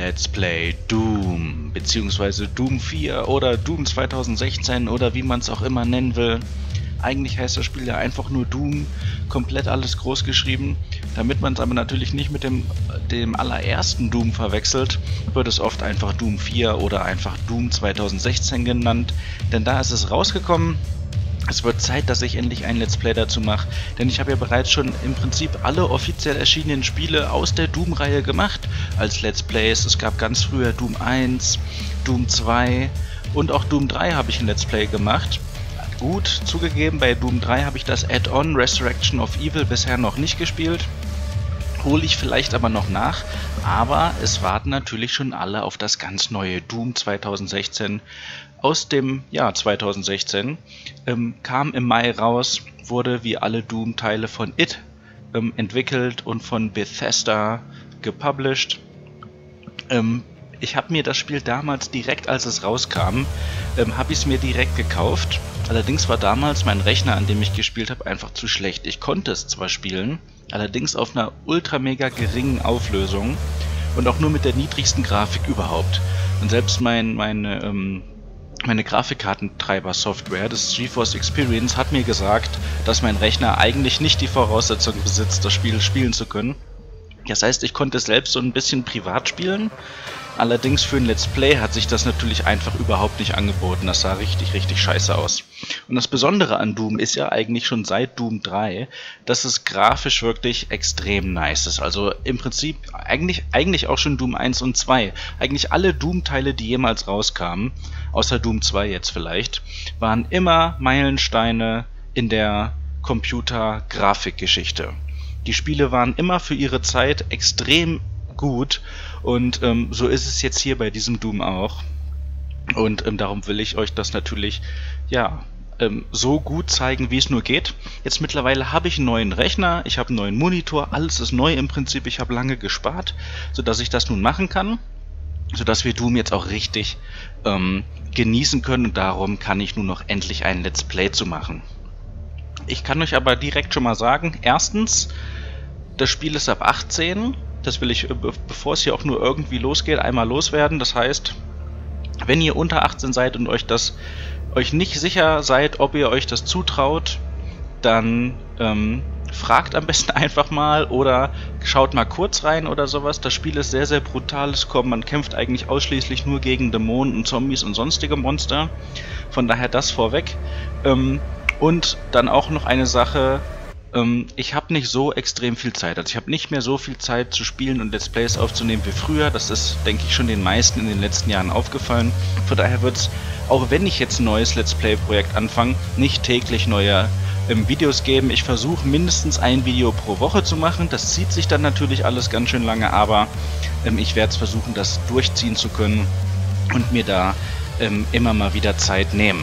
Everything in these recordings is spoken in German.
Let's Play Doom, beziehungsweise Doom 4 oder Doom 2016 oder wie man es auch immer nennen will. Eigentlich heißt das Spiel ja einfach nur Doom, komplett alles groß geschrieben. Damit man es aber natürlich nicht mit dem allerersten Doom verwechselt, wird es oft einfach Doom 4 oder einfach Doom 2016 genannt, denn da ist es rausgekommen. Es wird Zeit, dass ich endlich ein Let's Play dazu mache, denn ich habe ja bereits schon im Prinzip alle offiziell erschienenen Spiele aus der Doom-Reihe gemacht als Let's Plays. Es gab ganz früher Doom 1, Doom 2 und auch Doom 3 habe ich ein Let's Play gemacht. Gut, zugegeben, bei Doom 3 habe ich das Add-on Resurrection of Evil bisher noch nicht gespielt. Hole ich vielleicht aber noch nach, aber es warten natürlich schon alle auf das ganz neue Doom 2016 aus dem Jahr 2016, kam im Mai raus, wurde wie alle Doom-Teile von It entwickelt und von Bethesda gepublished. Ich habe mir das Spiel damals direkt, als es rauskam, habe ich es mir direkt gekauft. Allerdings war damals mein Rechner, an dem ich gespielt habe, einfach zu schlecht. Ich konnte es zwar spielen, allerdings auf einer ultra mega geringen Auflösung und auch nur mit der niedrigsten Grafik überhaupt. Und selbst meine Grafikkartentreiber-Software, das GeForce Experience, hat mir gesagt, dass mein Rechner eigentlich nicht die Voraussetzungen besitzt, das Spiel spielen zu können. Das heißt, ich konnte es selbst so ein bisschen privat spielen. Allerdings für ein Let's Play hat sich das natürlich einfach überhaupt nicht angeboten. Das sah richtig, richtig scheiße aus. Und das Besondere an Doom ist ja eigentlich schon seit Doom 3, dass es grafisch wirklich extrem nice ist. Also im Prinzip eigentlich auch schon Doom 1 und 2. Eigentlich alle Doom-Teile, die jemals rauskamen, außer Doom 2 jetzt vielleicht, waren immer Meilensteine in der Computer-Grafikgeschichte. Die Spiele waren immer für ihre Zeit extrem gut und so ist es jetzt hier bei diesem Doom auch. Und darum will ich euch das natürlich so gut zeigen, wie es nur geht. Jetzt mittlerweile habe ich einen neuen Rechner, ich habe einen neuen Monitor, alles ist neu im Prinzip. Ich habe lange gespart, sodass ich das nun machen kann, sodass wir Doom jetzt auch richtig genießen können, und darum kann ich nun noch endlich ein Let's Play zu machen. Ich kann euch aber direkt schon mal sagen, erstens, das Spiel ist ab 18, das will ich, bevor es hier auch nur irgendwie losgeht, einmal loswerden. Das heißt, wenn ihr unter 18 seid und euch nicht sicher seid, ob ihr euch das zutraut, dann fragt am besten einfach mal oder schaut mal kurz rein oder sowas. Das Spiel ist sehr, sehr brutal. Man kämpft eigentlich ausschließlich nur gegen Dämonen und Zombies und sonstige Monster. Von daher das vorweg. Und dann auch noch eine Sache, ich habe nicht so extrem viel Zeit. Also ich habe nicht mehr so viel Zeit zu spielen und Let's Plays aufzunehmen wie früher. Das ist, denke ich, schon den meisten in den letzten Jahren aufgefallen. Von daher wird es, auch wenn ich jetzt ein neues Let's Play-Projekt anfange, nicht täglich neue Videos geben. Ich versuche mindestens ein Video pro Woche zu machen. Das zieht sich dann natürlich alles ganz schön lange, aber ich werde es versuchen, das durchziehen zu können und mir da immer mal wieder Zeit nehmen.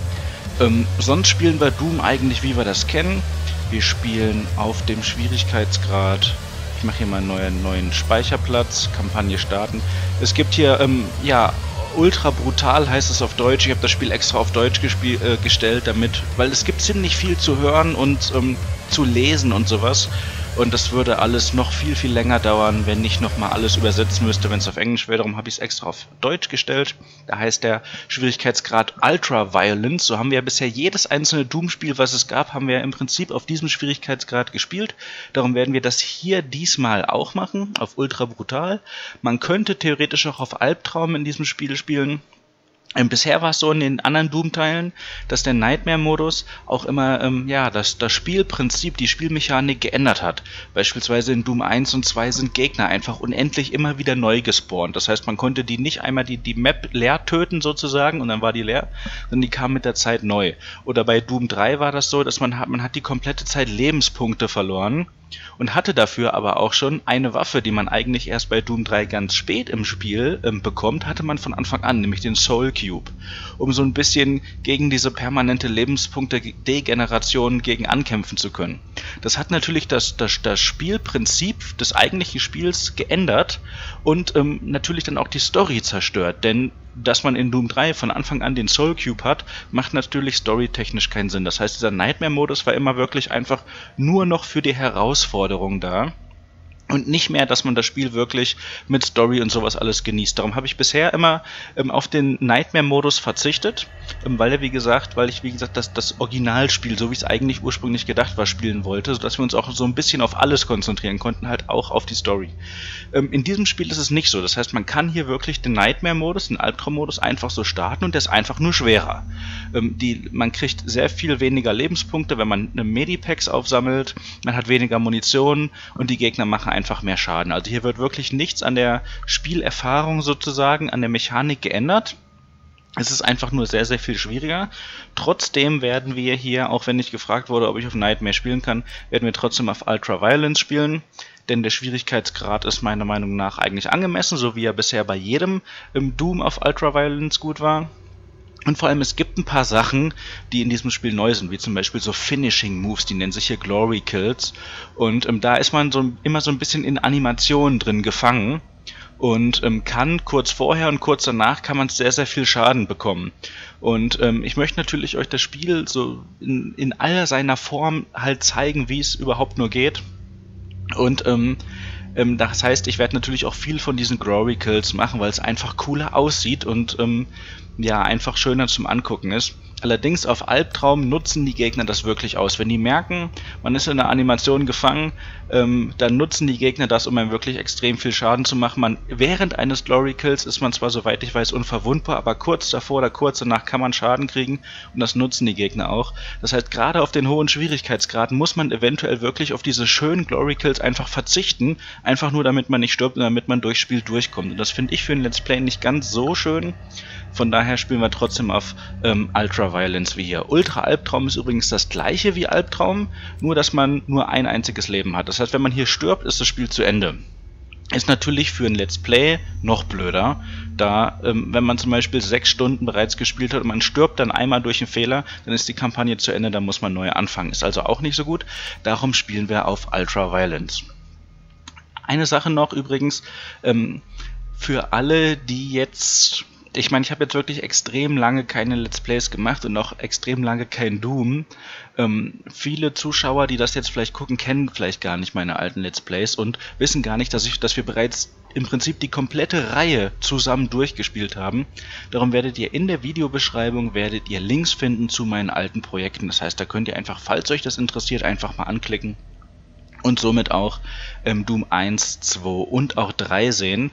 Sonst spielen wir Doom eigentlich, wie wir das kennen. Wir spielen auf dem Schwierigkeitsgrad. Ich mache hier mal einen neuen Speicherplatz, Kampagne starten. Es gibt hier, ultra brutal heißt es auf Deutsch. Ich habe das Spiel extra auf Deutsch gestellt, weil es gibt ziemlich viel zu hören und zu lesen und sowas. Und das würde alles noch viel, viel länger dauern, wenn ich nochmal alles übersetzen müsste, wenn es auf Englisch wäre. Darum habe ich es extra auf Deutsch gestellt. Da heißt der Schwierigkeitsgrad Ultra Violence. So haben wir ja bisher jedes einzelne Doom-Spiel, was es gab, haben wir im Prinzip auf diesem Schwierigkeitsgrad gespielt. Darum werden wir das hier diesmal auch machen, auf Ultra Brutal. Man könnte theoretisch auch auf Albtraum in diesem Spiel spielen. Bisher war es so in den anderen Doom-Teilen, dass der Nightmare-Modus auch immer das Spielprinzip, die Spielmechanik geändert hat. Beispielsweise in Doom 1 und 2 sind Gegner einfach unendlich immer wieder neu gespawnt. Das heißt, man konnte die nicht einmal die Map leer töten sozusagen und dann war die leer, sondern die kam mit der Zeit neu. Oder bei Doom 3 war das so, dass man hat die komplette Zeit Lebenspunkte verloren und hatte dafür aber auch schon eine Waffe, die man eigentlich erst bei Doom 3 ganz spät im Spiel bekommt, hatte man von Anfang an, nämlich den Soul Cube, um so ein bisschen gegen diese permanente Lebenspunkte-Degeneration gegen ankämpfen zu können. Das hat natürlich das Spielprinzip des eigentlichen Spiels geändert und natürlich dann auch die Story zerstört, denn dass man in Doom 3 von Anfang an den Soul Cube hat, macht natürlich storytechnisch keinen Sinn. Das heißt, dieser Nightmare-Modus war immer wirklich einfach nur noch für die Herausforderung da. Und nicht mehr, dass man das Spiel wirklich mit Story und sowas alles genießt. Darum habe ich bisher immer auf den Nightmare-Modus verzichtet, weil ich, wie gesagt, das Originalspiel, so wie es eigentlich ursprünglich gedacht war, spielen wollte, sodass wir uns auch so ein bisschen auf alles konzentrieren konnten, halt auch auf die Story. In diesem Spiel ist es nicht so. Das heißt, man kann hier wirklich den Nightmare-Modus, den Albtraum-Modus einfach so starten und der ist einfach nur schwerer. Man kriegt sehr viel weniger Lebenspunkte, wenn man Medipacks aufsammelt, man hat weniger Munition und die Gegner machen einfach mehr Schaden. Also hier wird wirklich nichts an der Spielerfahrung sozusagen, an der Mechanik geändert. Es ist einfach nur sehr, sehr viel schwieriger. Trotzdem werden wir hier, auch wenn ich gefragt wurde, ob ich auf Nightmare spielen kann, werden wir trotzdem auf Ultraviolence spielen. Denn der Schwierigkeitsgrad ist meiner Meinung nach eigentlich angemessen, so wie er bisher bei jedem Doom auf Ultraviolence gut war. Und vor allem, es gibt ein paar Sachen, die in diesem Spiel neu sind, wie zum Beispiel so Finishing Moves, die nennen sich hier Glory Kills. Und da ist man immer so ein bisschen in Animationen drin gefangen und kann kurz vorher und kurz danach kann man sehr, sehr viel Schaden bekommen. Und ich möchte natürlich euch das Spiel so in aller seiner Form halt zeigen, wie es überhaupt nur geht. Und das heißt, ich werde natürlich auch viel von diesen Glory Kills machen, weil es einfach cooler aussieht und ja, einfach schöner zum Angucken ist. Allerdings auf Albtraum nutzen die Gegner das wirklich aus. Wenn die merken, man ist in der Animation gefangen, dann nutzen die Gegner das, um einem wirklich extrem viel Schaden zu machen. Während eines Glory Kills ist man zwar, soweit ich weiß, unverwundbar, aber kurz davor oder kurz danach kann man Schaden kriegen und das nutzen die Gegner auch. Das heißt, gerade auf den hohen Schwierigkeitsgraden muss man eventuell wirklich auf diese schönen Glory Kills einfach verzichten, einfach nur damit man nicht stirbt und damit man durchs Spiel durchkommt. Und das finde ich für ein Let's Play nicht ganz so schön. Von daher spielen wir trotzdem auf Ultraviolence wie hier. Ultra Albtraum ist übrigens das gleiche wie Albtraum, nur dass man nur ein einziges Leben hat. Das heißt, wenn man hier stirbt, ist das Spiel zu Ende. Ist natürlich für ein Let's Play noch blöder, da wenn man zum Beispiel 6 Stunden bereits gespielt hat und man stirbt dann einmal durch einen Fehler, dann ist die Kampagne zu Ende, dann muss man neu anfangen. Ist also auch nicht so gut, darum spielen wir auf Ultraviolence. Eine Sache noch übrigens, für alle, die jetzt... Ich meine, ich habe jetzt wirklich extrem lange keine Let's Plays gemacht und auch extrem lange kein Doom. Viele Zuschauer, die das jetzt vielleicht gucken, kennen vielleicht gar nicht meine alten Let's Plays und wissen gar nicht, dass wir bereits im Prinzip die komplette Reihe zusammen durchgespielt haben. Darum werdet ihr in der Videobeschreibung Links finden zu meinen alten Projekten. Das heißt, da könnt ihr einfach, falls euch das interessiert, einfach mal anklicken. Und somit auch Doom 1, 2 und auch 3 sehen.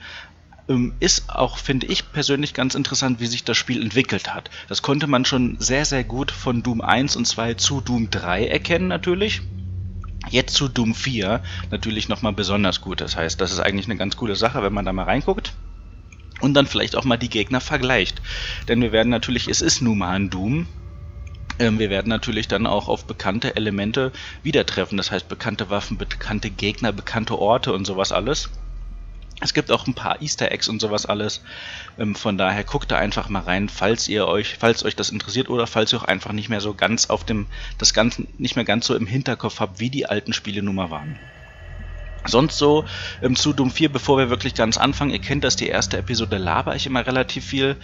Ist auch, finde ich persönlich, ganz interessant, wie sich das Spiel entwickelt hat. Das konnte man schon sehr, sehr gut von Doom 1 und 2 zu Doom 3 erkennen natürlich. Jetzt zu Doom 4 natürlich nochmal besonders gut. Das heißt, das ist eigentlich eine ganz coole Sache, wenn man da mal reinguckt. Und dann vielleicht auch mal die Gegner vergleicht. Denn wir werden natürlich, es ist nun mal ein Doom. Wir werden natürlich dann auch auf bekannte Elemente wieder treffen. Das heißt, bekannte Waffen, bekannte Gegner, bekannte Orte und sowas alles. Es gibt auch ein paar Easter Eggs und sowas alles, von daher guckt da einfach mal rein, falls euch das interessiert oder falls ihr auch einfach nicht mehr so ganz das Ganze nicht mehr ganz so im Hinterkopf habt, wie die alten Spiele nun mal waren. Sonst so zu Doom 4, bevor wir wirklich ganz anfangen, ihr kennt das, die erste Episode laber ich immer relativ viel.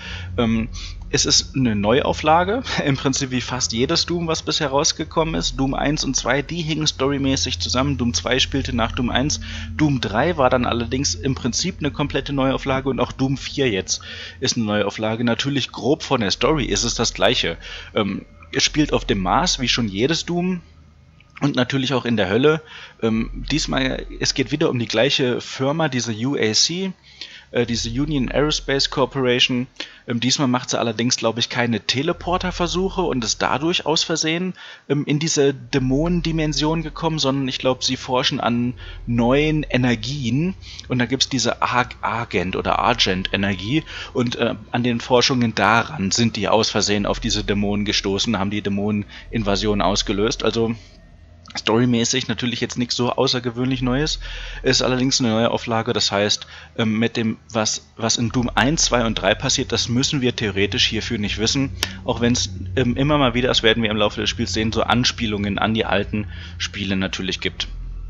Es ist eine Neuauflage, im Prinzip wie fast jedes Doom, was bisher rausgekommen ist. Doom 1 und 2, die hingen storymäßig zusammen, Doom 2 spielte nach Doom 1. Doom 3 war dann allerdings im Prinzip eine komplette Neuauflage und auch Doom 4 jetzt ist eine Neuauflage. Natürlich grob von der Story ist es das gleiche. Es spielt auf dem Mars, wie schon jedes Doom. Und natürlich auch in der Hölle. Diesmal, es geht wieder um die gleiche Firma, diese UAC, diese Union Aerospace Corporation. Diesmal macht sie allerdings, glaube ich, keine Teleporterversuche und ist dadurch aus Versehen in diese Dämonendimension gekommen, sondern ich glaube, sie forschen an neuen Energien. Und da gibt es diese Argent- oder Argent-Energie. Und an den Forschungen daran sind die aus Versehen auf diese Dämonen gestoßen, haben die Dämoneninvasion ausgelöst. Also storymäßig natürlich jetzt nichts so außergewöhnlich Neues, ist allerdings eine neue Auflage, das heißt, mit dem, was in Doom 1, 2 und 3 passiert, das müssen wir theoretisch hierfür nicht wissen, auch wenn es immer mal wieder, das werden wir im Laufe des Spiels sehen, so Anspielungen an die alten Spiele natürlich gibt.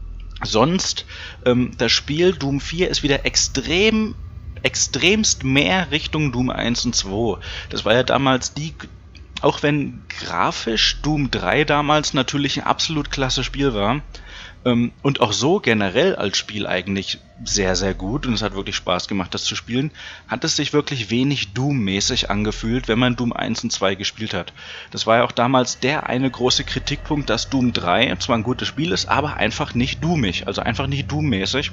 Sonst, das Spiel Doom 4 ist wieder extremst mehr Richtung Doom 1 und 2. Das war ja damals auch wenn grafisch Doom 3 damals natürlich ein absolut klasse Spiel war, Und auch so generell als Spiel eigentlich sehr, sehr gut. Und es hat wirklich Spaß gemacht, das zu spielen. Hat es sich wirklich wenig Doom-mäßig angefühlt, wenn man Doom 1 und 2 gespielt hat. Das war ja auch damals der eine große Kritikpunkt, dass Doom 3 zwar ein gutes Spiel ist, aber einfach nicht doomig. Also einfach nicht Doom-mäßig.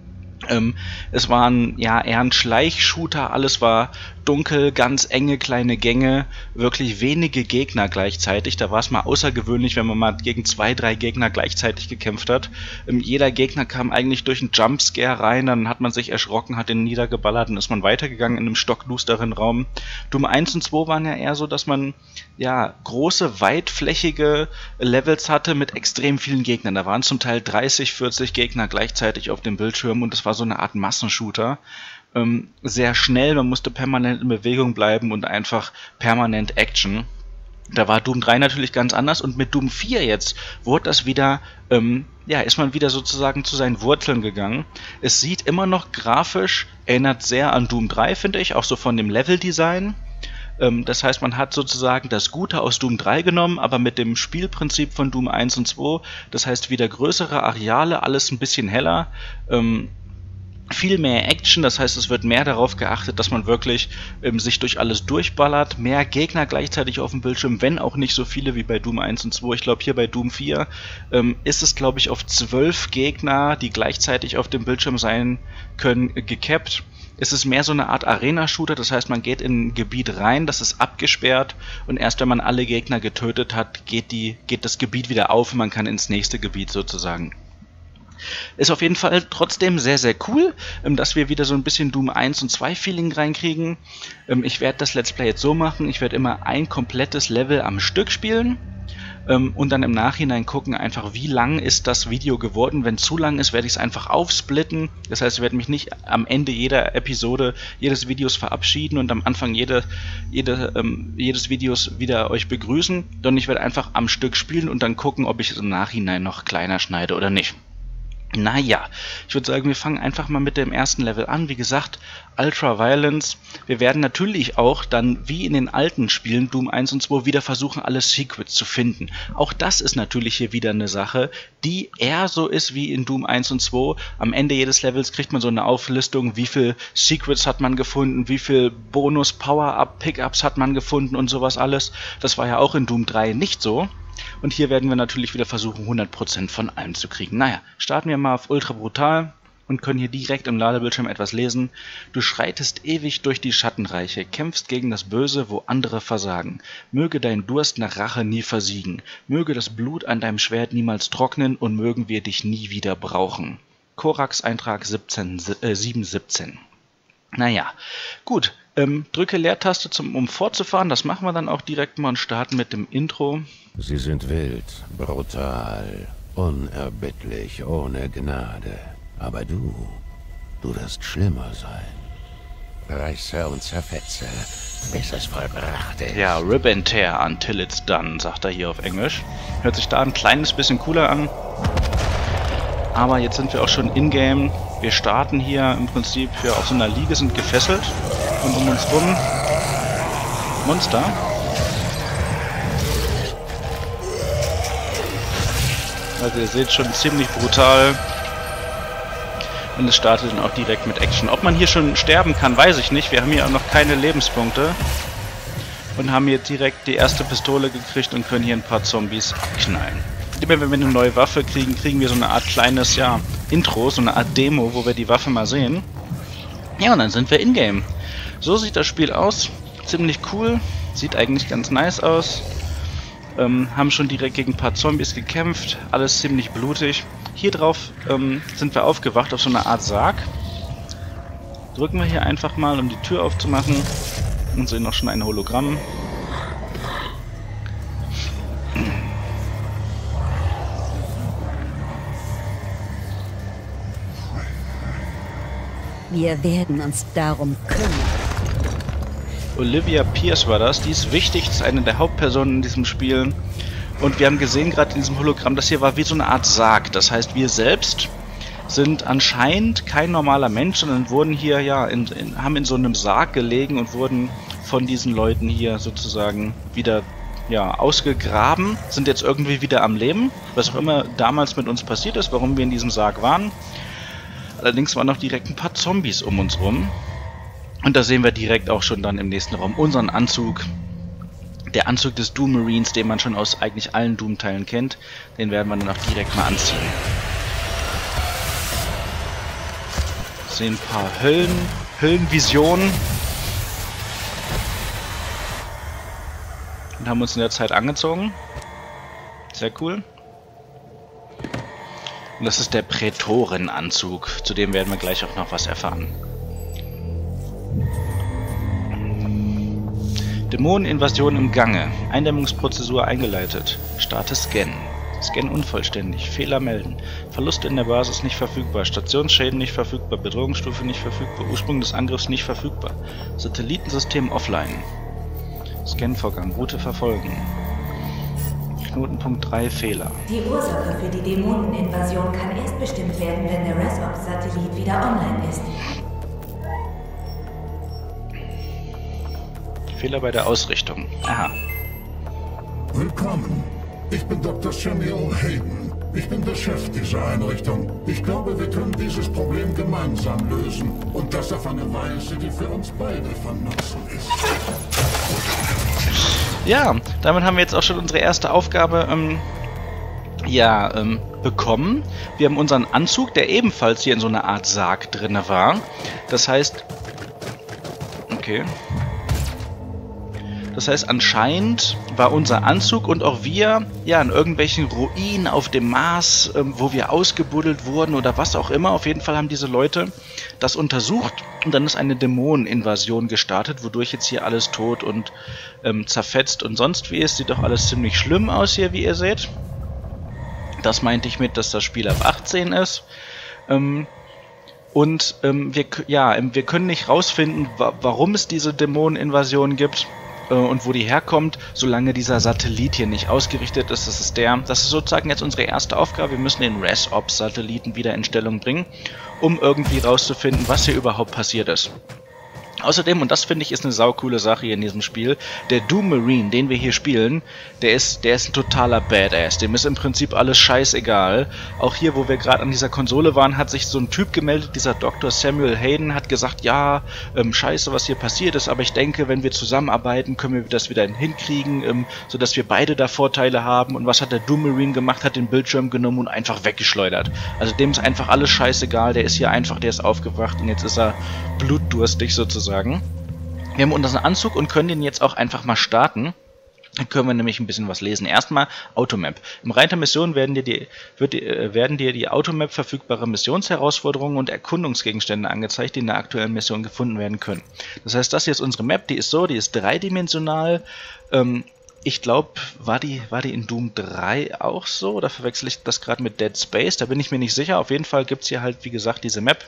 Es waren ja eher ein Schleichshooter, alles war dunkel, ganz enge kleine Gänge, wirklich wenige Gegner gleichzeitig. Da war es mal außergewöhnlich, wenn man mal gegen 2, 3 Gegner gleichzeitig gekämpft hat. Jeder Gegner kam eigentlich durch einen Jumpscare rein, dann hat man sich erschrocken, hat den niedergeballert und ist man weitergegangen in einem stockdusteren Raum. Doom 1 und 2 waren ja eher so, dass man ja große, weitflächige Levels hatte mit extrem vielen Gegnern. Da waren zum Teil 30, 40 Gegner gleichzeitig auf dem Bildschirm und das war so eine Art Massenshooter. Sehr schnell, man musste permanent in Bewegung bleiben und einfach permanent Action. Da war Doom 3 natürlich ganz anders und mit Doom 4 jetzt wurde das wieder, ist man wieder sozusagen zu seinen Wurzeln gegangen. Es sieht immer noch grafisch, erinnert sehr an Doom 3, finde ich, auch so von dem Leveldesign. Das heißt, man hat sozusagen das Gute aus Doom 3 genommen, aber mit dem Spielprinzip von Doom 1 und 2, das heißt wieder größere Areale, alles ein bisschen heller, viel mehr Action, das heißt, es wird mehr darauf geachtet, dass man wirklich sich durch alles durchballert, mehr Gegner gleichzeitig auf dem Bildschirm, wenn auch nicht so viele wie bei Doom 1 und 2. Ich glaube, hier bei Doom 4 ist es, glaube ich, auf 12 Gegner, die gleichzeitig auf dem Bildschirm sein können, gekappt. Es ist mehr so eine Art Arena-Shooter, das heißt, man geht in ein Gebiet rein, das ist abgesperrt und erst wenn man alle Gegner getötet hat, geht das Gebiet wieder auf und man kann ins nächste Gebiet sozusagen. Ist auf jeden Fall trotzdem sehr, sehr cool, dass wir wieder so ein bisschen Doom 1 und 2 Feeling reinkriegen. Ich werde das Let's Play jetzt so machen, ich werde immer ein komplettes Level am Stück spielen und dann im Nachhinein gucken einfach, wie lang ist das Video geworden. Wenn zu lang ist, werde ich es einfach aufsplitten. Das heißt, ich werde mich nicht am Ende jeder Episode, jedes Videos verabschieden und am Anfang jedes Videos wieder euch begrüßen, sondern ich werde einfach am Stück spielen und dann gucken, ob ich es im Nachhinein noch kleiner schneide oder nicht. Naja, ich würde sagen, wir fangen einfach mal mit dem ersten Level an. Wie gesagt, Ultra Violence. Wir werden natürlich auch dann, wie in den alten Spielen, Doom 1 und 2, wieder versuchen, alle Secrets zu finden. Auch das ist natürlich hier wieder eine Sache, die eher so ist wie in Doom 1 und 2. Am Ende jedes Levels kriegt man so eine Auflistung, wie viel Secrets hat man gefunden, wie viel Bonus-Power-Up-Pickups hat man gefunden und sowas alles. Das war ja auch in Doom 3 nicht so. Und hier werden wir natürlich wieder versuchen, 100% von allem zu kriegen. Naja, starten wir mal auf Ultra Brutal und können hier direkt im Ladebildschirm etwas lesen. Du schreitest ewig durch die Schattenreiche, kämpfst gegen das Böse, wo andere versagen. Möge dein Durst nach Rache nie versiegen. Möge das Blut an deinem Schwert niemals trocknen und mögen wir dich nie wieder brauchen. Korax Eintrag 717. Naja, gut. Drücke Leertaste, um fortzufahren. Das machen wir dann auch direkt mal und starten mit dem Intro. Sie sind wild, brutal, unerbittlich, ohne Gnade. Aber du wirst schlimmer sein. Reiße und zerfetze, bis es vollbracht ist. Ja, Rip and Tear until it's done, sagt er hier auf Englisch. Hört sich da ein kleines bisschen cooler an. Aber jetzt sind wir auch schon in-game. Wir starten hier im Prinzip hier auf so einer Liege, sind gefesselt. Und um uns rum Monster. Also ihr seht schon ziemlich brutal. Und es startet dann auch direkt mit Action. Ob man hier schon sterben kann, weiß ich nicht. Wir haben hier auch noch keine Lebenspunkte. Und haben hier direkt die erste Pistole gekriegt und können hier ein paar Zombies abknallen. Immer wenn wir eine neue Waffe kriegen, kriegen wir so eine Art kleines, ja, Intro, so eine Art Demo, wo wir die Waffe mal sehen. Ja, und dann sind wir in-game. So sieht das Spiel aus. Ziemlich cool. Sieht eigentlich ganz nice aus. Haben schon direkt gegen ein paar Zombies gekämpft. Alles ziemlich blutig. Hier drauf sind wir aufgewacht auf so eine Art Sarg. Drücken wir hier einfach mal, um die Tür aufzumachen. Und sehen auch schon ein Hologramm. Wir werden uns darum kümmern. Olivia Pierce war das. Die ist wichtig, das ist eine der Hauptpersonen in diesem Spiel. Und wir haben gesehen gerade in diesem Hologramm, das hier war wie so eine Art Sarg. Das heißt, wir selbst sind anscheinend kein normaler Mensch, sondern wurden hier, ja, haben in so einem Sarg gelegen und wurden von diesen Leuten hier sozusagen wieder ja, ausgegraben, sind jetzt irgendwie wieder am Leben. Was auch immer damals mit uns passiert ist, warum wir in diesem Sarg waren. Allerdings waren noch direkt ein paar Zombies um uns rum. Und da sehen wir direkt auch schon dann im nächsten Raum unseren Anzug. Der Anzug des Doom Marines, den man schon aus eigentlich allen Doom-Teilen kennt. Den werden wir dann auch direkt mal anziehen. Sehen ein paar Höllenvisionen. Und haben uns in der Zeit angezogen. Sehr cool. Und das ist der Prätorenanzug. Zu dem werden wir gleich auch noch was erfahren. Dämoneninvasion im Gange. Eindämmungsprozessur eingeleitet. Starte Scan. Scan unvollständig. Fehler melden. Verluste in der Basis nicht verfügbar. Stationsschäden nicht verfügbar. Bedrohungsstufe nicht verfügbar. Ursprung des Angriffs nicht verfügbar. Satellitensystem offline. Scanvorgang. Route verfolgen. Knotenpunkt 3 Fehler. Die Ursache für die Dämoneninvasion kann erst bestimmt werden, wenn der Resox-Satellit wieder online ist. Fehler bei der Ausrichtung. Aha. Willkommen. Ich bin Dr. Samuel Hayden. Ich bin der Chef dieser Einrichtung. Ich glaube, wir können dieses Problem gemeinsam lösen. Und das auf eine Weise, die für uns beide von Nutzen ist. Ja, damit haben wir jetzt auch schon unsere erste Aufgabe bekommen. Wir haben unseren Anzug, der ebenfalls hier in so einer Art Sarg drin war. Das heißt... Okay... Das heißt, anscheinend war unser Anzug und auch wir ja in irgendwelchen Ruinen auf dem Mars, wo wir ausgebuddelt wurden oder was auch immer. Auf jeden Fall haben diese Leute das untersucht und dann ist eine Dämoneninvasion gestartet, wodurch jetzt hier alles tot und zerfetzt und sonst wie ist. Sieht doch alles ziemlich schlimm aus hier, wie ihr seht. Das meinte ich mit, dass das Spiel ab 18 ist. Wir können nicht rausfinden, warum es diese Dämoneninvasion gibt. Und wo die herkommt, solange dieser Satellit hier nicht ausgerichtet ist. Das ist sozusagen jetzt unsere erste Aufgabe. Wir müssen den Resops-Satelliten wieder in Stellung bringen, um irgendwie rauszufinden, was hier überhaupt passiert ist. Außerdem, und das finde ich ist eine saukoole Sache hier in diesem Spiel, der Doom Marine, den wir hier spielen, der ist ein totaler Badass. Dem ist im Prinzip alles scheißegal. Auch hier, wo wir gerade an dieser Konsole waren, hat sich so ein Typ gemeldet, dieser Dr. Samuel Hayden, hat gesagt, ja, scheiße, was hier passiert ist, aber ich denke, wenn wir zusammenarbeiten, können wir das wieder hinkriegen, sodass wir beide da Vorteile haben. Und was hat der Doom Marine gemacht? Hat den Bildschirm genommen und einfach weggeschleudert. Also dem ist einfach alles scheißegal, der ist hier einfach, der ist aufgewacht und jetzt ist er blutdurstig sozusagen. Wir haben unseren Anzug und können den jetzt auch einfach mal starten. Dann können wir nämlich ein bisschen was lesen. Erstmal Automap. Im Reiter Mission werden dir die Automap verfügbare Missionsherausforderungen und Erkundungsgegenstände angezeigt, die in der aktuellen Mission gefunden werden können. Das heißt, das hier ist unsere Map, die ist dreidimensional. Ich glaube, war die in Doom 3 auch so? Oder verwechsel ich das gerade mit Dead Space? Da bin ich mir nicht sicher. Auf jeden Fall gibt es hier halt, wie gesagt, diese Map.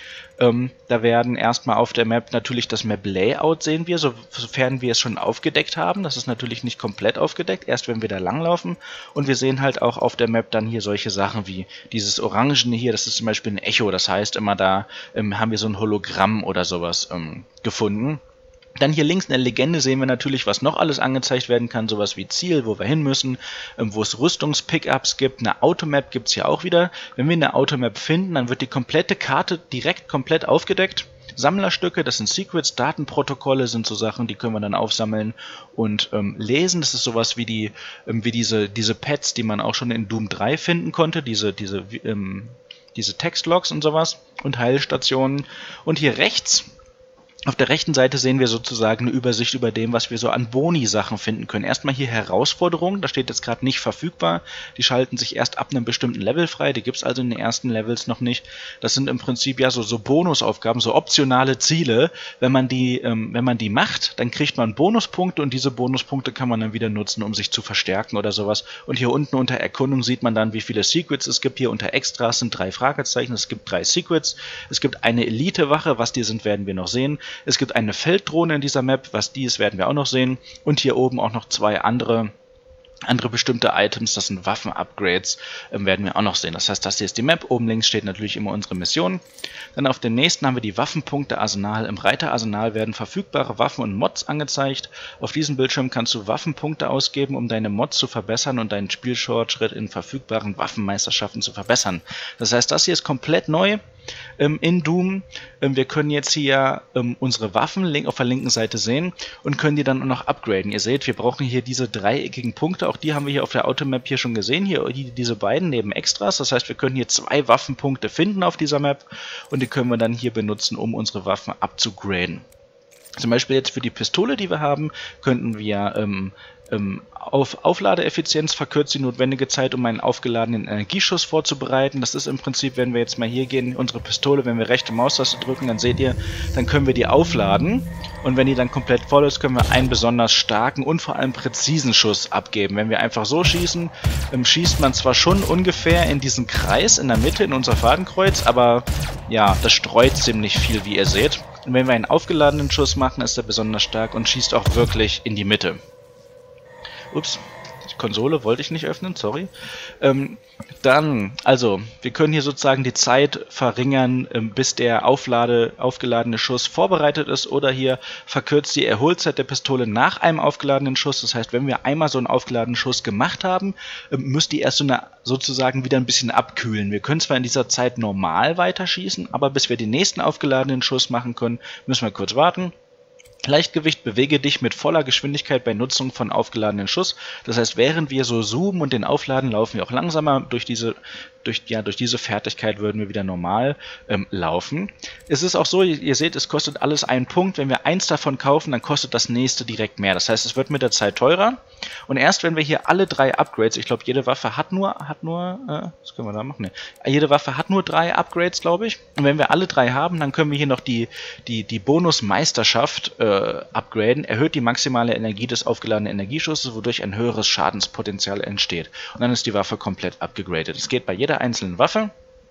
Da werden erstmal auf der Map natürlich das Map-Layout sehen wir, sofern wir es schon aufgedeckt haben. Das ist natürlich nicht komplett aufgedeckt, erst wenn wir da langlaufen. Und wir sehen halt auch auf der Map dann hier solche Sachen wie dieses Orangene hier, das ist zum Beispiel ein Echo. Das heißt, immer da haben wir so ein Hologramm oder sowas gefunden. Dann hier links in der Legende sehen wir natürlich, was noch alles angezeigt werden kann, sowas wie Ziel, wo wir hin müssen, wo es Rüstungs-Pickups gibt, eine Automap gibt es hier auch wieder. Wenn wir eine Automap finden, dann wird die komplette Karte direkt komplett aufgedeckt. Sammlerstücke, das sind Secrets, Datenprotokolle sind so Sachen, die können wir dann aufsammeln und lesen. Das ist sowas wie diese Pads, die man auch schon in Doom 3 finden konnte, diese Textlogs und sowas und Heilstationen. Und hier rechts auf der rechten Seite sehen wir sozusagen eine Übersicht über dem, was wir so an Boni-Sachen finden können. Erstmal hier Herausforderungen, da steht jetzt gerade nicht verfügbar. Die schalten sich erst ab einem bestimmten Level frei, die gibt es also in den ersten Levels noch nicht. Das sind im Prinzip ja so Bonusaufgaben, so optionale Ziele. Wenn man die macht, dann kriegt man Bonuspunkte und diese Bonuspunkte kann man dann wieder nutzen, um sich zu verstärken oder sowas. Und hier unten unter Erkundung sieht man dann, wie viele Secrets es gibt. Hier unter Extras sind 3 Fragezeichen, es gibt 3 Secrets. Es gibt eine Elite-Wache, was die sind, werden wir noch sehen. Es gibt eine Felddrohne in dieser Map, was die ist, werden wir auch noch sehen. Und hier oben auch noch 2 andere Andere bestimmte Items, das sind Waffen-Upgrades, werden wir auch noch sehen. Das heißt, das hier ist die Map. Oben links steht natürlich immer unsere Mission. Dann auf dem nächsten haben wir die Waffenpunkte Arsenal. Im Reiterarsenal werden verfügbare Waffen und Mods angezeigt. Auf diesem Bildschirm kannst du Waffenpunkte ausgeben, um deine Mods zu verbessern und deinen Spielfortschritt in verfügbaren Waffenmeisterschaften zu verbessern. Das heißt, das hier ist komplett neu in Doom. Wir können jetzt hier unsere Waffen auf der linken Seite sehen und können die dann auch noch upgraden. Ihr seht, wir brauchen hier diese dreieckigen Punkte. Auch die haben wir hier auf der Automap hier schon gesehen. Hier diese beiden neben Extras. Das heißt, wir können hier 2 Waffenpunkte finden auf dieser Map und die können wir dann hier benutzen, um unsere Waffen upzugraden. Zum Beispiel jetzt für die Pistole, die wir haben, könnten wir auf Aufladeeffizienz verkürzt die notwendige Zeit, um einen aufgeladenen Energieschuss vorzubereiten. Das ist im Prinzip, wenn wir jetzt mal hier gehen, unsere Pistole, wenn wir rechte Maustaste drücken, dann seht ihr, dann können wir die aufladen. Und wenn die dann komplett voll ist, können wir einen besonders starken und vor allem präzisen Schuss abgeben. Wenn wir einfach so schießen, schießt man zwar schon ungefähr in diesen Kreis in der Mitte, in unser Fadenkreuz, aber ja, das streut ziemlich viel, wie ihr seht. Und wenn wir einen aufgeladenen Schuss machen, ist er besonders stark und schießt auch wirklich in die Mitte. Ups, die Konsole wollte ich nicht öffnen, sorry. Also, wir können hier sozusagen die Zeit verringern, bis der aufgeladene Schuss vorbereitet ist, oder hier verkürzt die Erholzeit der Pistole nach einem aufgeladenen Schuss. Das heißt, wenn wir einmal so einen aufgeladenen Schuss gemacht haben, müsst ihr erst sozusagen wieder ein bisschen abkühlen. Wir können zwar in dieser Zeit normal weiterschießen, aber bis wir den nächsten aufgeladenen Schuss machen können, müssen wir kurz warten. Leichtgewicht, bewege dich mit voller Geschwindigkeit bei Nutzung von aufgeladenen Schuss. Das heißt, während wir so zoomen und den aufladen, laufen wir auch langsamer. Durch diese Fertigkeit würden wir wieder normal laufen. Es ist auch so, ihr seht, es kostet alles einen Punkt. Wenn wir eins davon kaufen, dann kostet das nächste direkt mehr. Das heißt, es wird mit der Zeit teurer. Und erst wenn wir hier alle 3 Upgrades, ich glaube, jede Waffe hat nur, was können wir da machen? Nee. Jede Waffe hat nur 3 Upgrades, glaube ich. Und wenn wir alle 3 haben, dann können wir hier noch die Bonus-Meisterschaft upgraden. Erhöht die maximale Energie des aufgeladenen Energieschusses, wodurch ein höheres Schadenspotenzial entsteht. Und dann ist die Waffe komplett upgegradet. Es geht bei jeder einzelnen Waffe.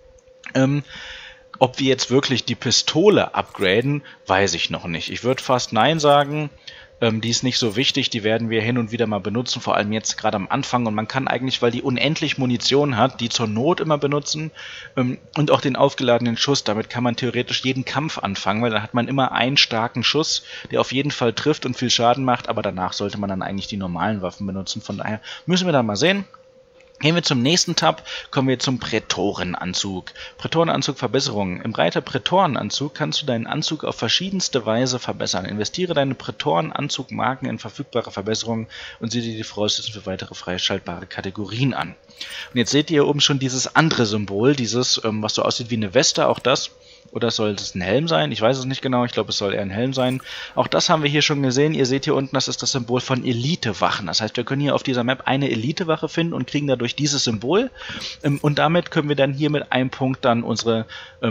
Ob wir jetzt wirklich die Pistole upgraden, weiß ich noch nicht. Ich würde fast nein sagen. Die ist nicht so wichtig, die werden wir hin und wieder mal benutzen, vor allem jetzt gerade am Anfang. Und man kann eigentlich, weil die unendlich Munition hat, die zur Not immer benutzen und auch den aufgeladenen Schuss. Damit kann man theoretisch jeden Kampf anfangen, weil dann hat man immer einen starken Schuss, der auf jeden Fall trifft und viel Schaden macht. Aber danach sollte man dann eigentlich die normalen Waffen benutzen. Von daher müssen wir da mal sehen. Gehen wir zum nächsten Tab, kommen wir zum Prätorenanzug. Prätorenanzug Verbesserungen. Im Reiter Prätorenanzug kannst du deinen Anzug auf verschiedenste Weise verbessern. Investiere deine Prätorenanzug-Marken in verfügbare Verbesserungen und sieh dir die Voraussetzungen für weitere freischaltbare Kategorien an. Und jetzt seht ihr hier oben schon dieses andere Symbol, dieses, was so aussieht wie eine Weste, auch das. Oder soll es ein Helm sein? Ich weiß es nicht genau. Ich glaube, es soll eher ein Helm sein. Auch das haben wir hier schon gesehen. Ihr seht hier unten, das ist das Symbol von Elite-Wachen. Das heißt, wir können hier auf dieser Map eine Elite-Wache finden und kriegen dadurch dieses Symbol. Und damit können wir dann hier mit einem Punkt dann unseren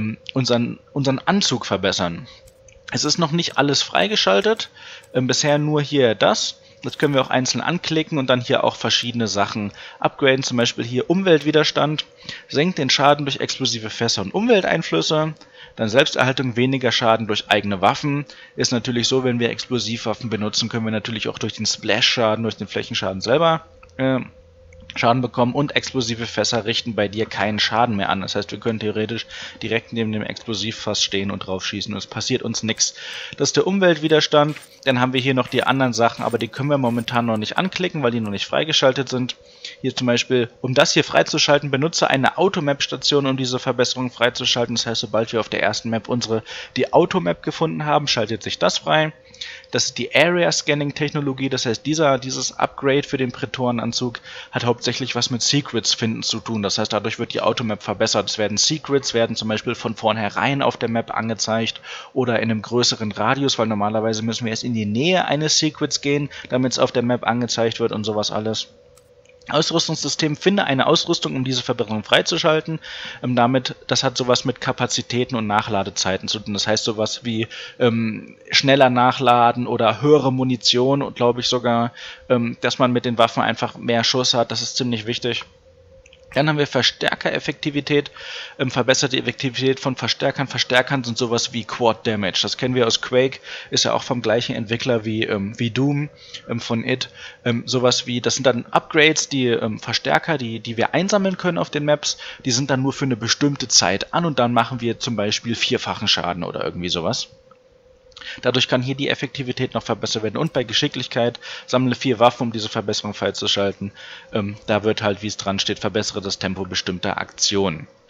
Anzug verbessern. Es ist noch nicht alles freigeschaltet. Bisher nur hier das. Das können wir auch einzeln anklicken und dann hier auch verschiedene Sachen upgraden. Zum Beispiel hier Umweltwiderstand. Senkt den Schaden durch explosive Fässer und Umwelteinflüsse. Dann Selbsterhaltung, weniger Schaden durch eigene Waffen. Ist natürlich so, wenn wir Explosivwaffen benutzen, können wir natürlich auch durch den Splash-Schaden, durch den Flächenschaden selber Schaden bekommen. Und explosive Fässer richten bei dir keinen Schaden mehr an. Das heißt, wir können theoretisch direkt neben dem Explosivfass stehen und drauf schießen und es passiert uns nichts. Das ist der Umweltwiderstand. Dann haben wir hier noch die anderen Sachen, aber die können wir momentan noch nicht anklicken, weil die noch nicht freigeschaltet sind. Hier zum Beispiel, um das hier freizuschalten, benutze eine Automap-Station, um diese Verbesserung freizuschalten. Das heißt, sobald wir auf der ersten Map die Automap gefunden haben, schaltet sich das frei. Das ist die Area-Scanning-Technologie, das heißt, dieses Upgrade für den Prätorenanzug hat hauptsächlich was mit Secrets finden zu tun. Das heißt, dadurch wird die Automap verbessert. Es werden Secrets, werden zum Beispiel von vornherein auf der Map angezeigt oder in einem größeren Radius, weil normalerweise müssen wir erst in die Nähe eines Secrets gehen, damit es auf der Map angezeigt wird und sowas alles. Ausrüstungssystem, finde eine Ausrüstung, um diese Verbesserung freizuschalten. Das hat sowas mit Kapazitäten und Nachladezeiten zu tun. Das heißt sowas wie schneller nachladen oder höhere Munition und glaube ich sogar, dass man mit den Waffen einfach mehr Schuss hat. Das ist ziemlich wichtig. Dann haben wir Verstärkereffektivität, verbesserte Effektivität von Verstärkern. Verstärkern sind sowas wie Quad Damage. Das kennen wir aus Quake, ist ja auch vom gleichen Entwickler wie Doom von It. Sowas wie, das sind dann Upgrades, die Verstärker, die wir einsammeln können auf den Maps, die sind dann nur für eine bestimmte Zeit an und dann machen wir zum Beispiel 4-fachen Schaden oder irgendwie sowas. Dadurch kann hier die Effektivität noch verbessert werden. Und bei Geschicklichkeit sammle 4 Waffen, um diese Verbesserung freizuschalten. Da wird halt, wie es dran steht, verbessere das Tempo bestimmter Aktionen.